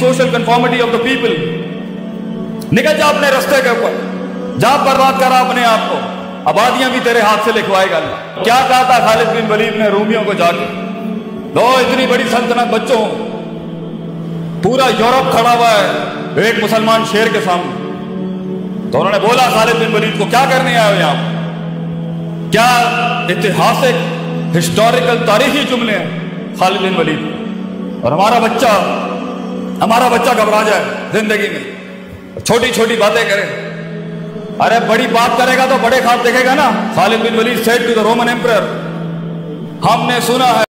Social conformity of the people. निकल जा अपने रास्ते के ऊपर, जा बर्बाद करा अपने आप को, आबादियां भी तेरे हाथ से लिखवाएगा अल्लाह। क्या कहा था खालिद बिन वलीद ने रूमियों को जाके, लो इतनी बड़ी सल्तनत बच्चों, पूरा यूरोप खड़ा हुआ है एक मुसलमान शेर के सामने। तो उन्होंने बोला खालिद बिन वलीद को, क्या करने आए हो यहां? क्या ऐतिहासिक हिस्टोरिकल तारीखी जुमले हैं खालिद बिन वलीद। और हमारा बच्चा घबरा जाए जिंदगी में, छोटी छोटी बातें करे। अरे बड़ी बात करेगा तो बड़े ख्वाब देखेगा ना। Khalid bin Walid said to the Roman emperor, हमने सुना है